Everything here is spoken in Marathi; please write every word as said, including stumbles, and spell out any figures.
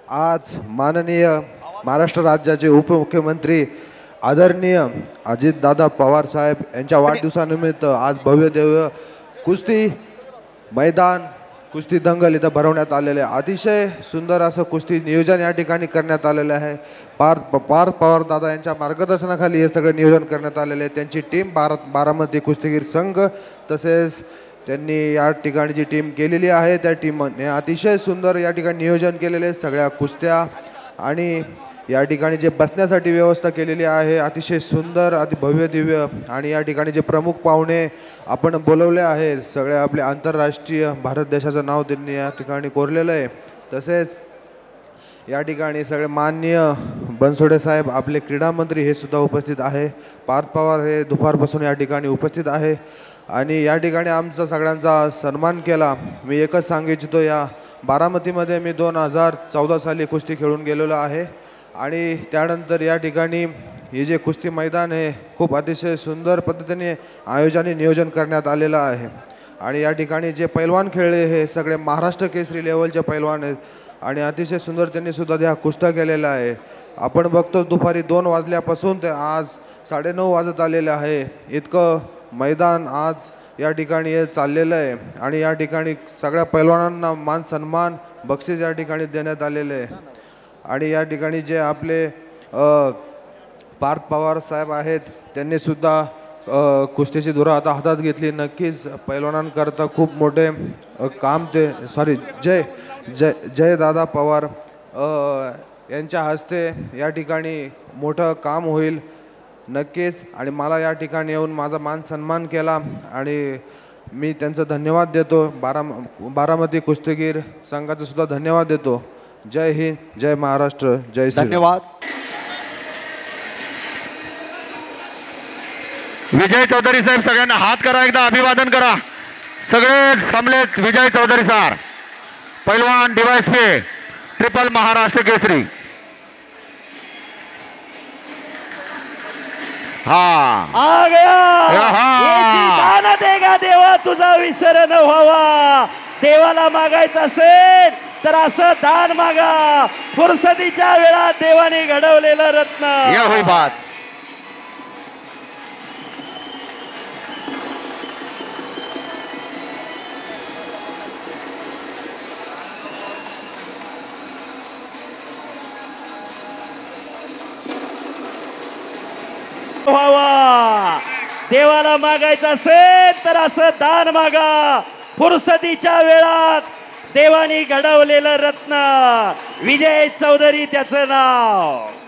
आज माननीय महाराष्ट्र राज्याचे उपमुख्यमंत्री आदरणीय अजितदादा पवार साहेब यांच्या वाढदिवसानिमित्त आज भव्य दिव्य कुस्ती मैदान कुस्ती दंगल इथं भरवण्यात आलेले आहे। अतिशय सुंदर असं कुस्ती नियोजन या ठिकाणी करण्यात आलेलं आहे। पार पार पवार दादा यांच्या मार्गदर्शनाखाली हे सगळं नियोजन करण्यात आलेले आहे। त्यांची टीम भारत बारामती कुस्तीगीर संघ तसेच त्यांनी या ठिकाणी जी टीम केलेली आहे त्या टीमने अतिशय सुंदर या ठिकाणी नियोजन केलेले सगळ्या कुस्त्या आणि या ठिकाणी जे बसण्यासाठी व्यवस्था केलेली आहे अतिशय सुंदर अति भव्य दिव्य आणि या ठिकाणी जे प्रमुख पाहुणे आपण बोलवले आहेत सगळे आपले आंतरराष्ट्रीय भारत देशाचं नाव त्यांनी या ठिकाणी कोरलेलं आहे। तसेच या ठिकाणी सगळे माननीय बनसोडे साहेब आपले क्रीडा मंत्री हे सुद्धा उपस्थित आहे। पार्थ पवार हे दुपारपासून या ठिकाणी उपस्थित आहे आणि या ठिकाणी आमचा सगळ्यांचा सन्मान केला। मी एकच सांगू इच्छितो या बारामतीमध्ये मी दोन हजार चौदा साली कुस्ती खेळून गेलेलो आहे आणि त्यानंतर या ठिकाणी हे जे कुस्ती मैदान आहे खूप अतिशय सुंदर पद्धतीने आयोजन नियोजन करण्यात आलेलं आहे आणि या ठिकाणी जे पैलवान खेळले हे सगळे महाराष्ट्र केसरी लेवलचे पैलवान आहेत आणि अतिशय सुंदर त्यांनी सुद्धा ह्या कुस्त्या केलेल्या आहे। आपण बघतो दुपारी दोन वाजल्यापासून ते आज साडेनऊ वाजत आलेले आहे इतकं मैदान आज या ठिकाणी हे चाललेलं आहे आणि या ठिकाणी सगळ्या पैलवानांना मान सन्मान बक्षीस या ठिकाणी देण्यात आलेले आहे आणि या ठिकाणी जे आपले पार्थ पवार साहेब आहेत त्यांनी सुद्धा कुस्तीची धुरा आता हातात घेतली। नक्कीच पैलवानांकरता खूप मोठे काम ते सॉरी जय जय जय दादा पवार यांच्या हस्ते या ठिकाणी मोठं काम होईल नक्कीच आणि मला या ठिकाणी येऊन माझा मान सन्मान केला आणि मी त्यांचा धन्यवाद देतो। बारा बारामती कुस्तीगीर संघाचा सुद्धा धन्यवाद देतो। जय हिंद जय महाराष्ट्र जय श्री धन्यवाद। विजय चौधरी साहेब सगळ्यांना हात करा एकदा अभिवादन करा। सगळे थांबलेत विजय चौधरी सर पैलवान डीवायएसपी ट्रिपल महाराष्ट्र केसरी। हाँ आ गया ये दाना देगा देवा तुझा विसर न व्हावा। देवाला मागायचं असेल तर असं दान मागा फुरसतीच्या वेळात देवाने घडवलेलं रत्न। या होई बात व्हावा। देवाला मागायचं असेल तर असं दान मागा फुरसतीच्या वेळात देवानी घडवलेलं रत्न। विजय चौधरी त्याचं नाव।